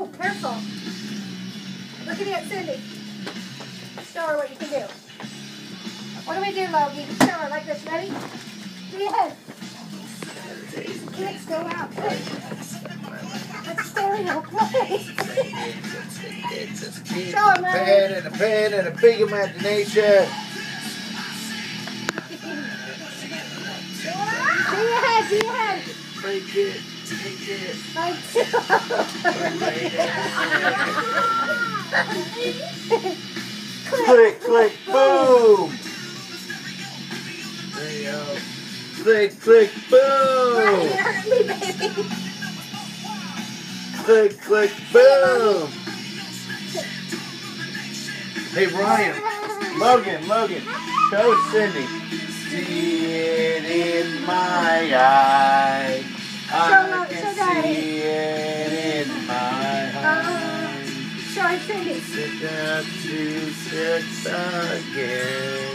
Oh, careful. Look at it, Cindy. Show her what you can do. What do we do, Logie? Show her like this. Ready? Do your head. Let's go out. Let's stereo. Show him, Ready? A pen and a big imagination. Do your head. Do your head. Break it. Take it. Click, click, boom. There you go. Click, click, boom. You hurt me, baby. Click, click, boom. Hey, Ryan. Logan. Show Cindy. See it in my eye. I can see it in my eye. Show Cindy. Sit down to sit again.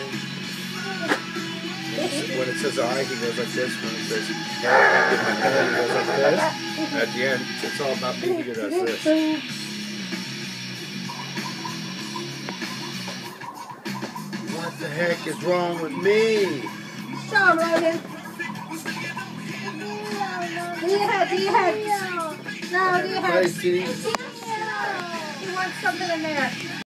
When it says I, he goes like this. When it says head, he goes like this. At the end, it's all about me. He does this. What the heck is wrong with me? Show him, Logan. Do your head. Do your head. No, do your head. Hey, Kitty. He wants something in there.